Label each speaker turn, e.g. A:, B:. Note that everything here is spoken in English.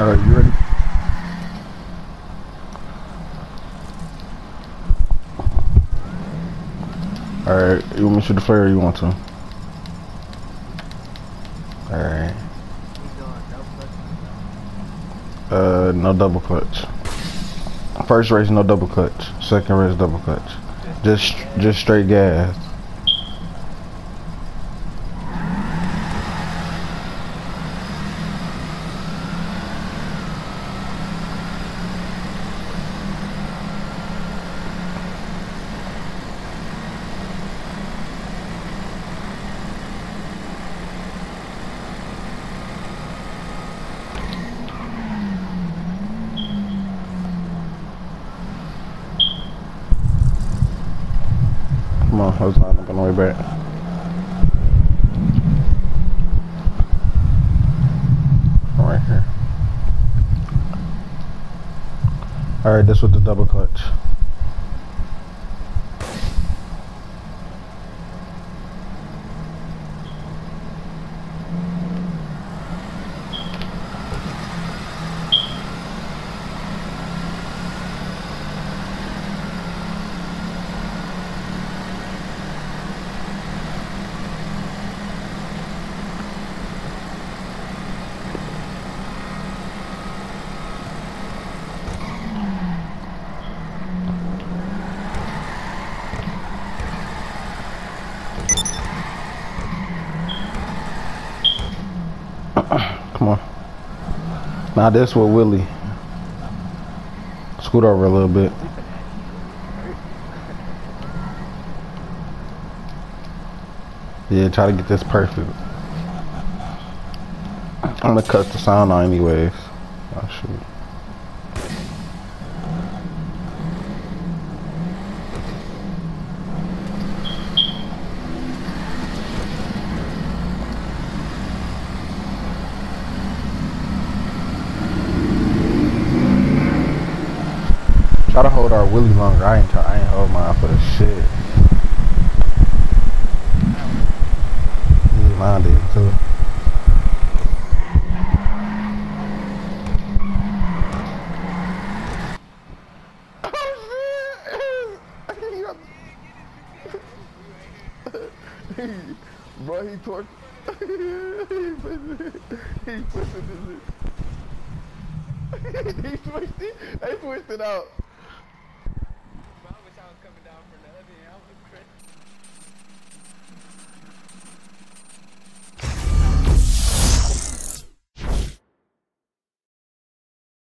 A: Alright, you ready? Alright, you want me to shoot the flare or you want to? Alright. No double clutch. First race, no double clutch. Second race, double clutch. Just straight gas. Come on, I was lined up on the way back. Right here. Alright, this was the double clutch. Come on. Now this with Willie. Scoot over a little bit. Yeah, try to get this perfect. I'm gonna cut the sound on anyways. Oh shoot. Try to hold our Willie longer. I ain't hold mine for the shit. Yeah, mine did too. Bro, he torqued. He pushed it. He switched it. They switched it out.